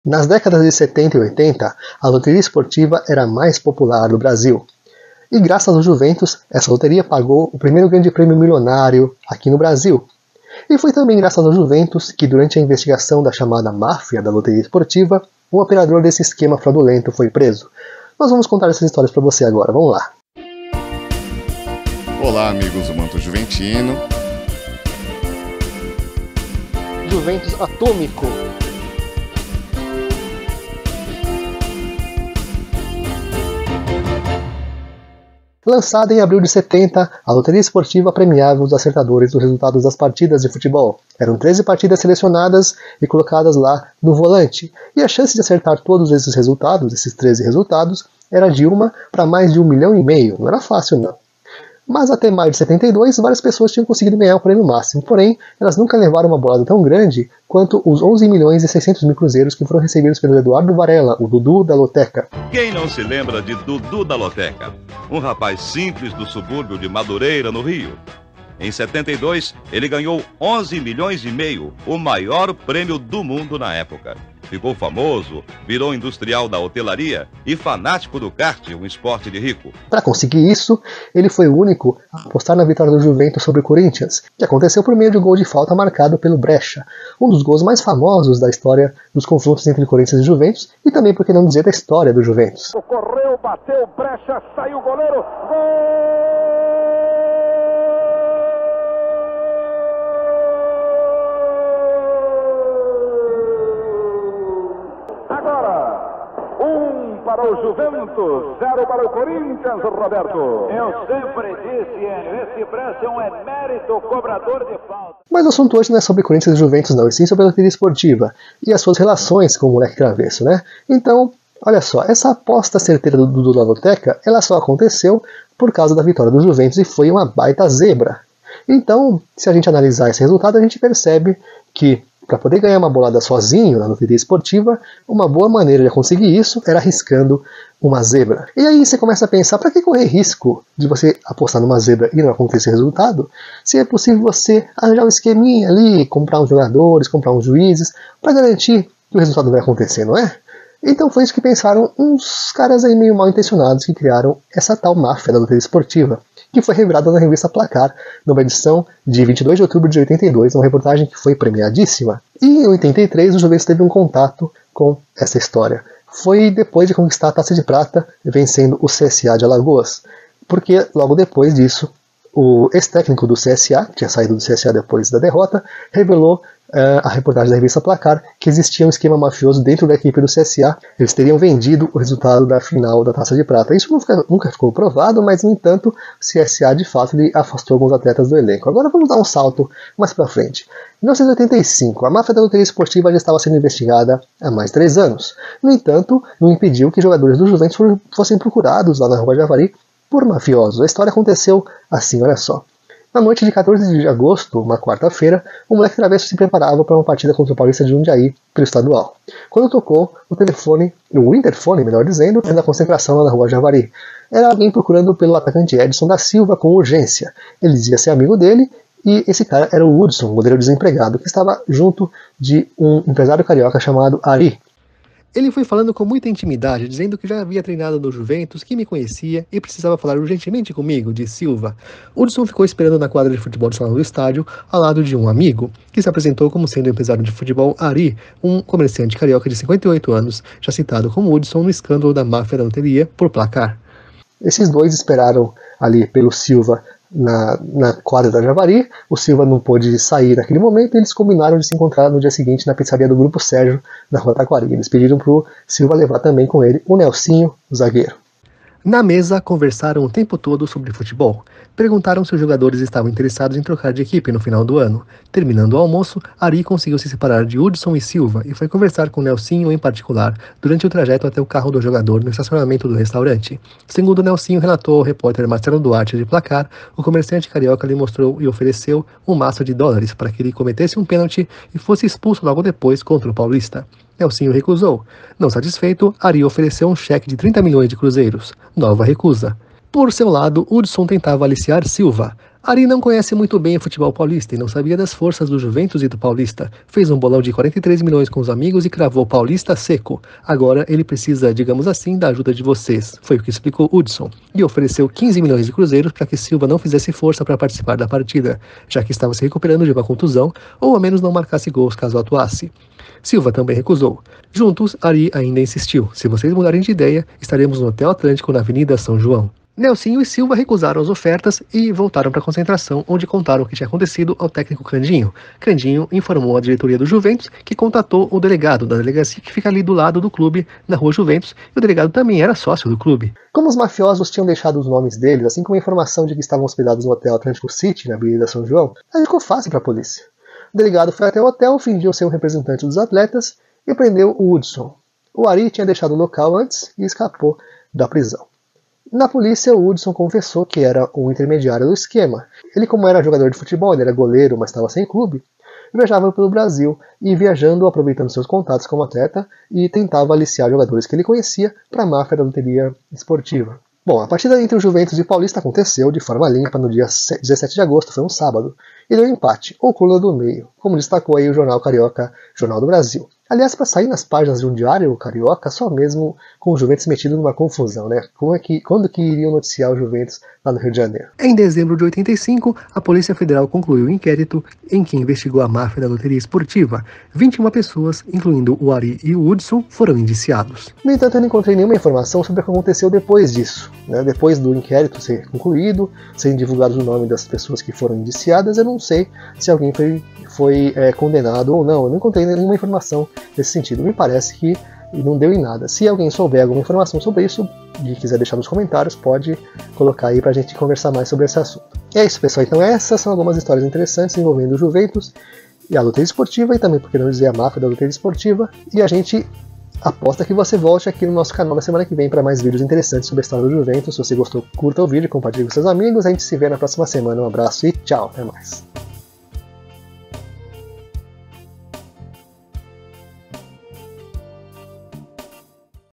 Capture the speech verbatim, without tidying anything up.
Nas décadas de setenta e oitenta, a loteria esportiva era a mais popular do Brasil. E graças ao Juventus, essa loteria pagou o primeiro grande prêmio milionário aqui no Brasil. E foi também graças ao Juventus que, durante a investigação da chamada máfia da loteria esportiva, um operador desse esquema fraudulento foi preso. Nós vamos contar essas histórias para você agora, vamos lá. Olá, amigos do Manto Juventino. Juventus Atômico. Lançada em abril de setenta, a loteria esportiva premiava os acertadores dos resultados das partidas de futebol. Eram treze partidas selecionadas e colocadas lá no volante. E a chance de acertar todos esses resultados, esses treze resultados, era de uma para mais de um milhão e meio. Não era fácil, não. Mas até maio de setenta e dois, várias pessoas tinham conseguido ganhar o prêmio máximo. Porém, elas nunca levaram uma bolada tão grande quanto os onze milhões e seiscentos mil cruzeiros que foram recebidos pelo Eduardo Varela, o Dudu da Loteca. Quem não se lembra de Dudu da Loteca? Um rapaz simples do subúrbio de Madureira, no Rio. Em setenta e dois, ele ganhou onze milhões e meio, o maior prêmio do mundo na época. Ficou famoso, virou industrial da hotelaria e fanático do kart, um esporte de rico. Para conseguir isso, ele foi o único a apostar na vitória do Juventus sobre o Corinthians, que aconteceu por meio de um gol de falta marcado pelo Brecha, um dos gols mais famosos da história dos confrontos entre Corinthians e Juventus, e também, por que não dizer, da história do Juventus. Correu, bateu, Brecha, saiu o goleiro, gol! Para o Juventus, zero para o Corinthians, Roberto. Eu sempre disse, Enio, esse Brecha é um emérito cobrador de falta. Mas o assunto hoje não é sobre Corinthians e Juventus, não, e sim sobre a loteria esportiva e as suas relações com o moleque travesso, né? Então, olha só, essa aposta certeira do Dudu da Loteca, ela só aconteceu por causa da vitória do Juventus e foi uma baita zebra. Então, se a gente analisar esse resultado, a gente percebe que, para poder ganhar uma bolada sozinho na loteria esportiva, uma boa maneira de conseguir isso era arriscando uma zebra. E aí você começa a pensar, para que correr risco de você apostar numa zebra e não acontecer resultado, se é possível você arranjar um esqueminha ali, comprar uns jogadores, comprar uns juízes, para garantir que o resultado vai acontecer, não é? Então foi isso que pensaram uns caras aí meio mal intencionados que criaram essa tal máfia da loteria esportiva, que foi revelada na revista Placar, numa edição de vinte e dois de outubro de oitenta e dois, uma reportagem que foi premiadíssima. E em oitenta e três o Juventus teve um contato com essa história. Foi depois de conquistar a Taça de Prata, vencendo o C S A de Alagoas. Porque logo depois disso, o ex-técnico do C S A, que tinha saído do C S A depois da derrota, revelou Uh, a reportagem da revista Placar que existia um esquema mafioso dentro da equipe do C S A. Eles teriam vendido o resultado da final da Taça de Prata. Isso nunca, nunca ficou provado, mas no entanto o C S A de fato ele afastou alguns atletas do elenco. Agora vamos dar um salto mais para frente. Em mil novecentos e oitenta e cinco, a máfia da loteria esportiva já estava sendo investigada há mais de três anos. No entanto, não impediu que jogadores do Juventus fossem procurados lá na Rua Javari por mafiosos. A história aconteceu assim, olha só. Na noite de quatorze de agosto, uma quarta-feira, o moleque travesso se preparava para uma partida contra o Paulista de Jundiaí pelo estadual. Quando tocou o telefone, o interfone, melhor dizendo, era da concentração lá na Rua Javari. Era alguém procurando pelo atacante Edson da Silva com urgência. Ele dizia ser amigo dele e esse cara era o Hudson, um goleiro desempregado, que estava junto de um empresário carioca chamado Ari. Ele foi falando com muita intimidade, dizendo que já havia treinado no Juventus, que me conhecia e precisava falar urgentemente comigo, disse Silva. Hudson ficou esperando na quadra de futebol do salão do estádio, ao lado de um amigo, que se apresentou como sendo o empresário de futebol Ari, um comerciante carioca de cinquenta e oito anos, já citado como Hudson no escândalo da máfia da loteria por Placar. Esses dois esperaram ali pelo Silva na, na quadra da Javari. O Silva não pôde sair naquele momento e eles combinaram de se encontrar no dia seguinte na pizzaria do Grupo Sérgio, na Rua Taquari. Eles pediram para o Silva levar também com ele o Nelsinho, o zagueiro. Na mesa, conversaram o tempo todo sobre futebol. Perguntaram se os jogadores estavam interessados em trocar de equipe no final do ano. Terminando o almoço, Ari conseguiu se separar de Hudson e Silva e foi conversar com Nelsinho em particular durante o trajeto até o carro do jogador no estacionamento do restaurante. Segundo Nelsinho relatou ao repórter Marcelo Duarte de Placar, o comerciante carioca lhe mostrou e ofereceu um maço de dólares para que ele cometesse um pênalti e fosse expulso logo depois contra o Paulista. Nelsinho recusou. Não satisfeito, Ari ofereceu um cheque de trinta milhões de cruzeiros. Nova recusa. Por seu lado, Hudson tentava aliciar Silva. Ari não conhece muito bem o futebol paulista e não sabia das forças do Juventus e do Paulista. Fez um bolão de quarenta e três milhões com os amigos e cravou Paulista seco. Agora ele precisa, digamos assim, da ajuda de vocês, foi o que explicou Hudson, e ofereceu quinze milhões de cruzeiros para que Silva não fizesse força para participar da partida, já que estava se recuperando de uma contusão, ou ao menos não marcasse gols caso atuasse. Silva também recusou. Juntos, Ari ainda insistiu: se vocês mudarem de ideia, estaremos no Hotel Atlântico na Avenida São João. Nelsinho e Silva recusaram as ofertas e voltaram para a concentração, onde contaram o que tinha acontecido ao técnico Candinho. Candinho informou a diretoria do Juventus que contatou o delegado da delegacia que fica ali do lado do clube, na rua Juventus, e o delegado também era sócio do clube. Como os mafiosos tinham deixado os nomes deles, assim como a informação de que estavam hospedados no Hotel Atlântico City, na Avenida São João, aí ficou fácil para a polícia. O delegado foi até o hotel, fingiu ser um representante dos atletas e prendeu o Hudson. O Ari tinha deixado o local antes e escapou da prisão. Na polícia, o Hudson confessou que era um intermediário do esquema. Ele, como era jogador de futebol, ele era goleiro, mas estava sem clube, viajava pelo Brasil e, viajando, aproveitando seus contatos como atleta, e tentava aliciar jogadores que ele conhecia para a máfia da loteria esportiva. Bom, a partida entre o Juventus e o Paulista aconteceu de forma limpa no dia dezessete de agosto, foi um sábado, e deu empate, ou cúlula do meio, como destacou aí o jornal carioca Jornal do Brasil. Aliás, para sair nas páginas de um diário carioca, só mesmo com o Juventus metido numa confusão, né? Como é que, quando que iriam noticiar o Juventus lá no Rio de Janeiro? Em dezembro de oitenta e cinco, a Polícia Federal concluiu o inquérito em que investigou a máfia da loteria esportiva. vinte e uma pessoas, incluindo o Ari e o Hudson, foram indiciados. No entanto, eu não encontrei nenhuma informação sobre o que aconteceu depois disso. Né? Depois do inquérito ser concluído, serem divulgados o nome das pessoas que foram indiciadas, eu não sei se alguém foi, foi é, condenado ou não. Eu não encontrei nenhuma informação nesse sentido. Me parece que não deu em nada. Se alguém souber alguma informação sobre isso e quiser deixar nos comentários, pode colocar aí pra gente conversar mais sobre esse assunto. E é isso, pessoal. Então essas são algumas histórias interessantes envolvendo o Juventus e a loteria esportiva, e também, por que não dizer, a máfia da loteria esportiva. E a gente aposta que você volte aqui no nosso canal na semana que vem para mais vídeos interessantes sobre a história do Juventus. Se você gostou, curta o vídeo, compartilhe com seus amigos. A gente se vê na próxima semana. Um abraço e tchau. Até mais.